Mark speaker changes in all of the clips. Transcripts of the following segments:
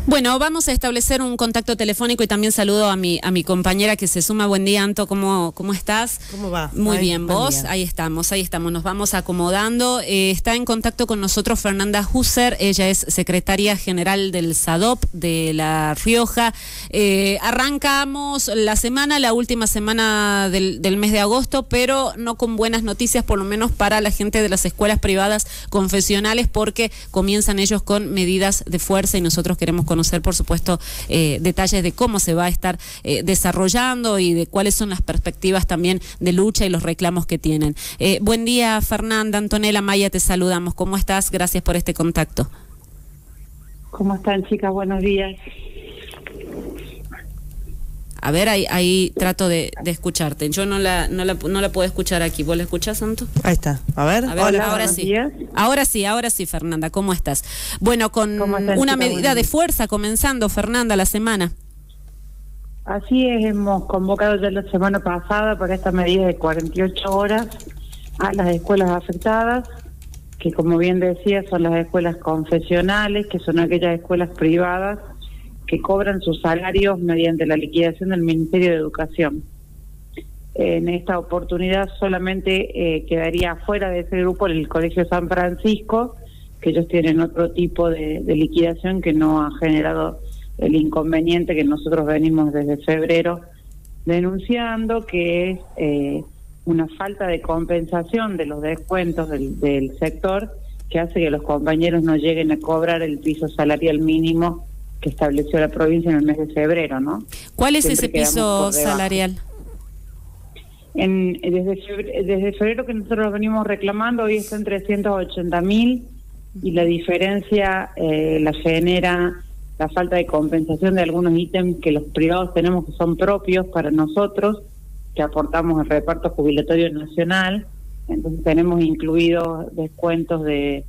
Speaker 1: Bueno, vamos a establecer un contacto telefónico y también saludo a mi compañera que se suma. Buen día, Anto, ¿cómo estás?
Speaker 2: ¿Cómo va?
Speaker 1: Muy bien, ¿vos? Ahí estamos, nos vamos acomodando. Está en contacto con nosotros Fernanda Husser, ella es secretaria general del SADOP de La Rioja. Arrancamos la última semana del mes de agosto, pero no con buenas noticias, por lo menos para la gente de las escuelas privadas confesionales, porque comienzan ellos con medidas de fuerza y nosotros queremos conocer, por supuesto, detalles de cómo se va a estar desarrollando y de cuáles son las perspectivas también de lucha y los reclamos que tienen. Buen día, Fernanda. Antonella, Maya, te saludamos. ¿Cómo estás? Gracias por este contacto.
Speaker 3: ¿Cómo están, chicas? Buenos días.
Speaker 1: A ver, ahí trato de escucharte. Yo no la puedo escuchar aquí. ¿Vos la escuchás, Santo?
Speaker 2: Ahí está. A ver.
Speaker 3: Hola,
Speaker 1: ahora sí.
Speaker 3: Días.
Speaker 1: Ahora sí, Fernanda. ¿Cómo estás? Bueno, con una medida de fuerza comenzando, Fernanda, la semana.
Speaker 3: Así es, hemos convocado ya la semana pasada para esta medida de 48 horas a las escuelas afectadas, que como bien decía son las escuelas confesionales, que son aquellas escuelas privadas que cobran sus salarios mediante la liquidación del Ministerio de Educación. En esta oportunidad solamente quedaría fuera de ese grupo el Colegio San Francisco, que ellos tienen otro tipo de liquidación que no ha generado el inconveniente que nosotros venimos desde febrero denunciando, que es una falta de compensación de los descuentos del sector, que hace que los compañeros no lleguen a cobrar el piso salarial mínimo que estableció la provincia en el mes de febrero, ¿no?
Speaker 1: ¿Cuál es ese piso salarial?
Speaker 3: Desde febrero que nosotros venimos reclamando, hoy está en 380.000 y la diferencia la genera la falta de compensación de algunos ítems que los privados tenemos que son propios para nosotros, que aportamos al reparto jubilatorio nacional. Entonces tenemos incluidos descuentos del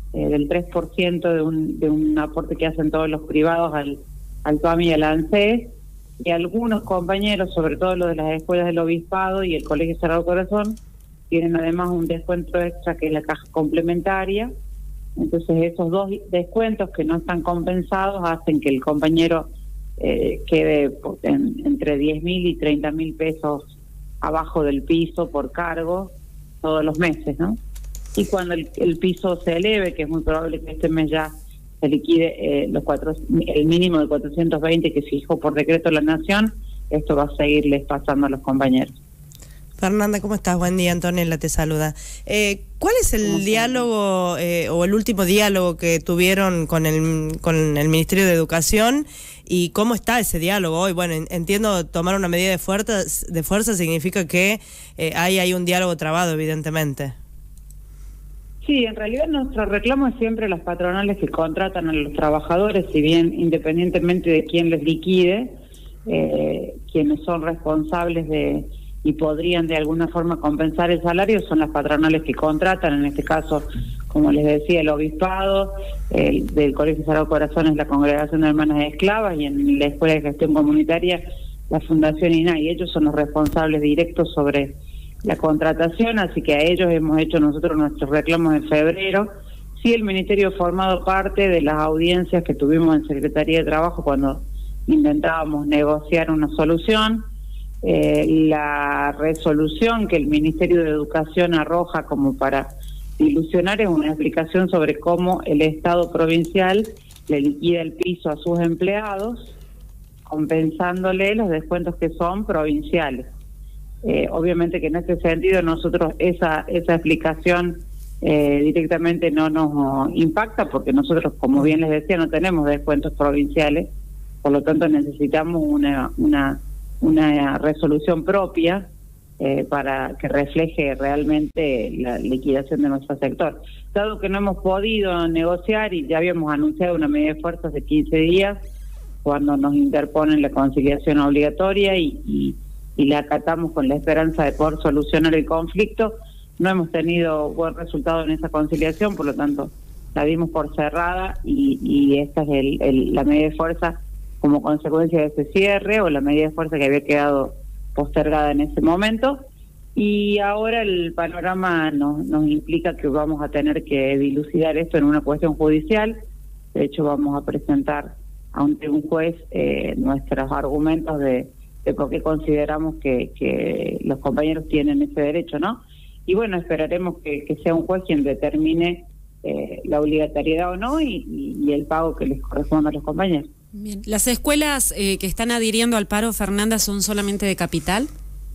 Speaker 3: 3% de un aporte que hacen todos los privados al PAMI y al ANSES, y algunos compañeros, sobre todo los de las escuelas del Obispado y el Colegio Sagrado Corazón, tienen además un descuento extra que es la caja complementaria. Entonces esos dos descuentos que no están compensados hacen que el compañero quede entre 10.000 y 30.000 pesos abajo del piso por cargo todos los meses, ¿no? Y cuando el piso se eleve, que es muy probable que este mes ya se liquide el mínimo de 420 que fijó por decreto la Nación, esto va a seguirles pasando a los compañeros.
Speaker 2: Fernanda, ¿cómo estás? Buen día, Antonella te saluda. ¿Cuál es el diálogo o el último diálogo que tuvieron con el Ministerio de Educación y cómo está ese diálogo hoy? Bueno, entiendo, tomar una medida de fuerza significa que hay un diálogo trabado, evidentemente.
Speaker 3: Sí, en realidad nuestro reclamo es siempre las patronales que contratan a los trabajadores, si bien independientemente de quién les liquide, quienes son responsables y podrían de alguna forma compensar el salario son las patronales que contratan, en este caso, como les decía, el Obispado, del Colegio Sagrado Corazón es la Congregación de Hermanas Esclavas, y en la Escuela de Gestión Comunitaria la Fundación INAI. Ellos son los responsables directos sobre la contratación, así que a ellos hemos hecho nosotros nuestros reclamos en febrero. Sí, el Ministerio ha formado parte de las audiencias que tuvimos en Secretaría de Trabajo cuando intentábamos negociar una solución. La resolución que el Ministerio de Educación arroja como para dilucionar es una explicación sobre cómo el Estado provincial le liquida el piso a sus empleados, compensándole los descuentos que son provinciales. Obviamente que en este sentido nosotros esa explicación directamente no nos impacta, porque nosotros, como bien les decía, no tenemos descuentos provinciales, por lo tanto necesitamos una resolución propia para que refleje realmente la liquidación de nuestro sector. Dado que no hemos podido negociar y ya habíamos anunciado una medida de fuerza hace 15 días, cuando nos interponen la conciliación obligatoria y la acatamos con la esperanza de poder solucionar el conflicto, no hemos tenido buen resultado en esa conciliación, por lo tanto la dimos por cerrada y esta es la medida de fuerza como consecuencia de ese cierre, o la medida de fuerza que había quedado postergada en ese momento. Y ahora el panorama nos implica que vamos a tener que dilucidar esto en una cuestión judicial. De hecho, vamos a presentar ante un juez nuestros argumentos de por qué consideramos que los compañeros tienen ese derecho, ¿no? Y bueno, esperaremos que sea un juez quien determine la obligatoriedad o no y el pago que les corresponde a los compañeros.
Speaker 1: Bien. ¿Las escuelas que están adhiriendo al paro, Fernanda, son solamente de capital?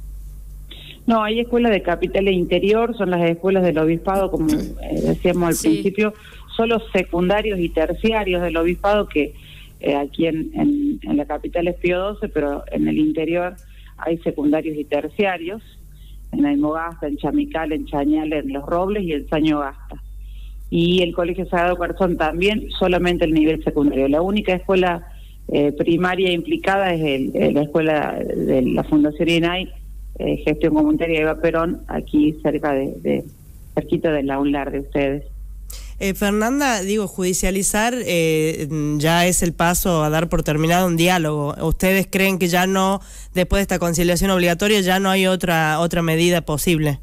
Speaker 3: No, hay escuelas de capital e interior, son las escuelas del obispado, como decíamos al principio, son los secundarios y terciarios del obispado que aquí en la capital es Pío XII, pero en el interior hay secundarios y terciarios, en Aymogasta, en Chamical, en Chañal, en Los Robles y en Sañogasta. Y el Colegio Sagrado Corazón también, solamente el nivel secundario. La única escuela primaria implicada es la escuela de la Fundación INAI, Gestión Comunitaria Eva Perón, aquí cerquita de la UNLAR de ustedes.
Speaker 2: Fernanda, judicializar ya es el paso a dar por terminado un diálogo. ¿Ustedes creen que ya no, después de esta conciliación obligatoria, ya no hay otra medida posible?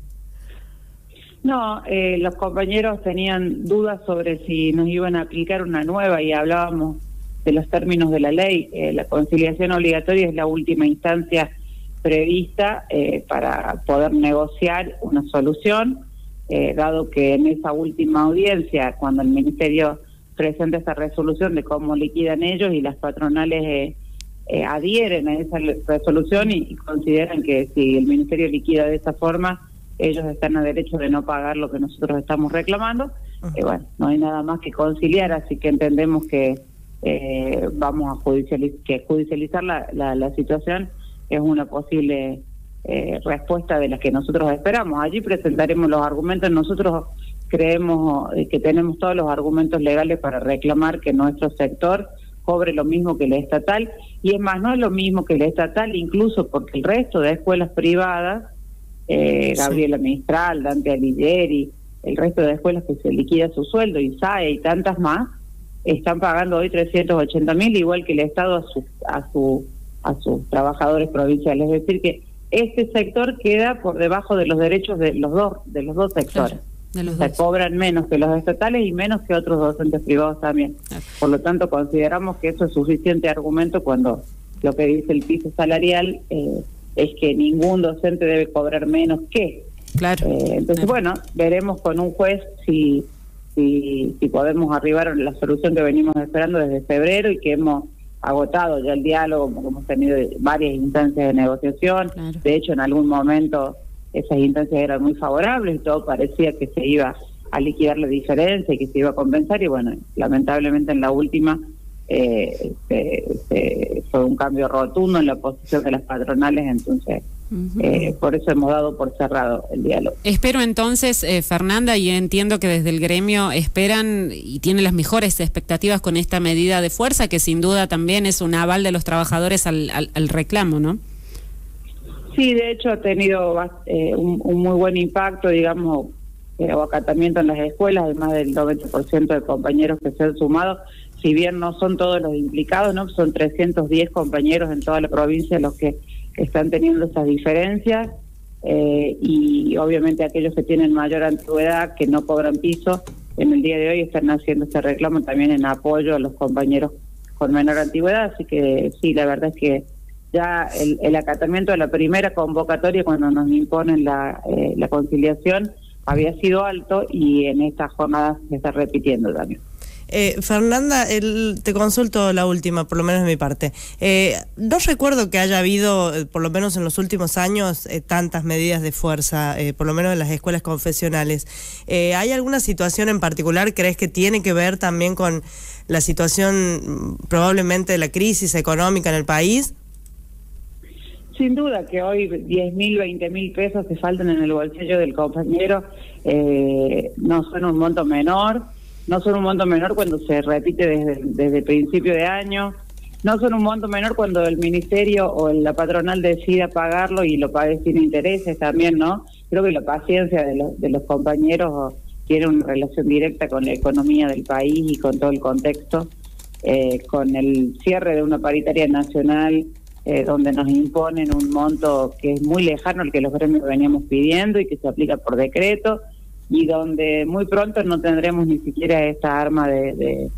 Speaker 3: No, los compañeros tenían dudas sobre si nos iban a aplicar una nueva y hablábamos de los términos de la ley. La conciliación obligatoria es la última instancia prevista para poder negociar una solución, dado que en esa última audiencia, cuando el Ministerio presenta esa resolución de cómo liquidan ellos y las patronales adhieren a esa resolución y consideran que si el Ministerio liquida de esa forma, ellos están a derecho de no pagar lo que nosotros estamos reclamando. Bueno, no hay nada más que conciliar, así que entendemos que vamos a judicializar la situación es una posible respuesta de las que nosotros esperamos. Allí presentaremos los argumentos. Nosotros creemos que tenemos todos los argumentos legales para reclamar que nuestro sector cobre lo mismo que el estatal, y es más, no es lo mismo que el estatal, incluso porque el resto de escuelas privadas, Gabriela Mistral, Dante Alighieri, el resto de escuelas que se liquida su sueldo, ISAE y tantas más, están pagando hoy 380.000, igual que el Estado a sus trabajadores provinciales. Es decir, que este sector queda por debajo de los derechos de los dos sectores. Se cobran menos que los estatales y menos que otros docentes privados también. Por lo tanto, consideramos que eso es suficiente argumento cuando lo que dice el piso salarial es que ningún docente debe cobrar menos que. Entonces, bueno, veremos con un juez si podemos arribar a la solución que venimos esperando desde febrero y que hemos agotado ya el diálogo, hemos tenido varias instancias de negociación. De hecho, en algún momento esas instancias eran muy favorables y todo parecía que se iba a liquidar la diferencia y que se iba a compensar, y bueno, lamentablemente en la última fue un cambio rotundo en la posición de las patronales, entonces por eso hemos dado por cerrado el diálogo.
Speaker 1: Espero entonces, Fernanda, y entiendo que desde el gremio esperan y tienen las mejores expectativas con esta medida de fuerza, que sin duda también es un aval de los trabajadores al reclamo, ¿no?
Speaker 3: Sí, de hecho ha tenido un muy buen impacto, digamos, o acatamiento en las escuelas, de más del 90% de compañeros que se han sumado. Si bien no son todos los implicados, ¿no? Son 310 compañeros en toda la provincia los que están teniendo esas diferencias, y obviamente aquellos que tienen mayor antigüedad, que no cobran piso, en el día de hoy están haciendo este reclamo también en apoyo a los compañeros con menor antigüedad. Así que sí, la verdad es que ya el acatamiento de la primera convocatoria, cuando nos imponen la conciliación, había sido alto, y en estas jornadas se está repitiendo también.
Speaker 2: Fernanda, te consulto la última, por lo menos de mi parte. No recuerdo que haya habido, por lo menos en los últimos años, tantas medidas de fuerza, por lo menos en las escuelas confesionales. ¿Hay alguna situación en particular, crees, que tiene que ver también con la situación probablemente de la crisis económica en el país?
Speaker 3: Sin duda que hoy 10.000, 20.000 pesos que faltan en el bolsillo del compañero no son un monto menor. No son un monto menor cuando se repite desde el principio de año. No son un monto menor cuando el ministerio o la patronal decida pagarlo y lo pague sin intereses también, ¿no? Creo que la paciencia de los compañeros tiene una relación directa con la economía del país y con todo el contexto, con el cierre de una paritaria nacional, donde nos imponen un monto que es muy lejano al que los gremios veníamos pidiendo y que se aplica por decreto, y donde muy pronto no tendremos ni siquiera esta arma de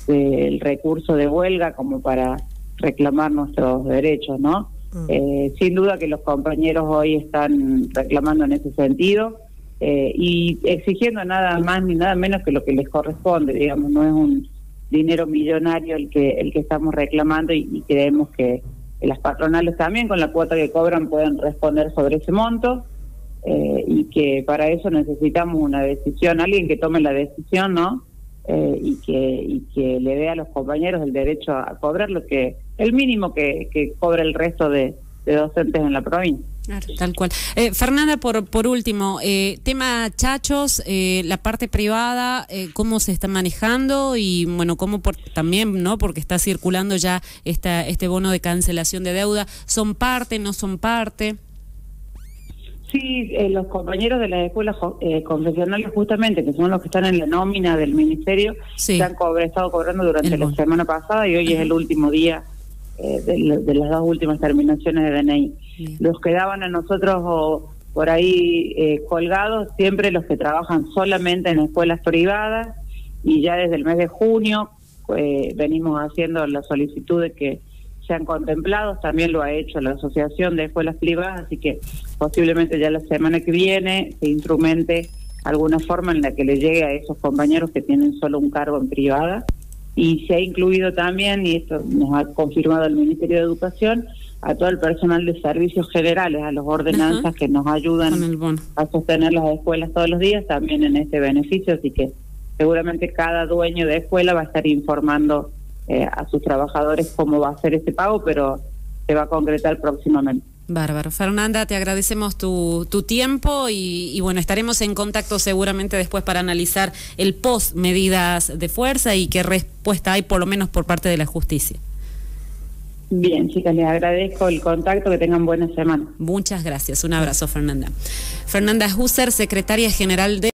Speaker 3: del recurso de huelga como para reclamar nuestros derechos, ¿no? Sin duda que los compañeros hoy están reclamando en ese sentido y exigiendo nada más ni nada menos que lo que les corresponde, digamos, no es un dinero millonario el que estamos reclamando y creemos que las patronales también con la cuota que cobran pueden responder sobre ese monto y que para eso necesitamos una decisión, alguien que tome la decisión, ¿no? Y que le dé a los compañeros el derecho a cobrar lo que el mínimo que cobra el resto de docentes en la provincia.
Speaker 1: Claro, tal cual. Fernanda, por último, tema chachos, la parte privada, ¿cómo se está manejando? Y bueno, cómo también, ¿no? Porque está circulando ya este bono de cancelación de deuda. ¿Son parte, no son parte?
Speaker 3: Sí, los compañeros de las escuelas confesionales justamente, que son los que están en la nómina del ministerio,
Speaker 1: sí,
Speaker 3: se han estado cobrando durante la semana pasada y hoy es el último día de las dos últimas terminaciones de DNI. Bien. Los que daban a nosotros por ahí colgados, siempre los que trabajan solamente en escuelas privadas, y ya desde el mes de junio venimos haciendo la solicitud de que sean contemplados, también lo ha hecho la Asociación de Escuelas Privadas, así que posiblemente ya la semana que viene se instrumente alguna forma en la que le llegue a esos compañeros que tienen solo un cargo en privada. Y se ha incluido también, y esto nos ha confirmado el Ministerio de Educación, a todo el personal de servicios generales, a los ordenanzas que nos ayudan a sostener las escuelas todos los días, también en este beneficio, así que seguramente cada dueño de escuela va a estar informando a sus trabajadores cómo va a ser ese pago, pero se va a concretar próximamente.
Speaker 1: Bárbaro. Fernanda, te agradecemos tu tiempo y bueno, estaremos en contacto seguramente después para analizar el post medidas de fuerza y qué respuesta hay por lo menos por parte de la justicia.
Speaker 3: Bien, chicas, les agradezco el contacto, que tengan buena semana.
Speaker 1: Muchas gracias, un abrazo, Fernanda. Fernanda Husser, secretaria general de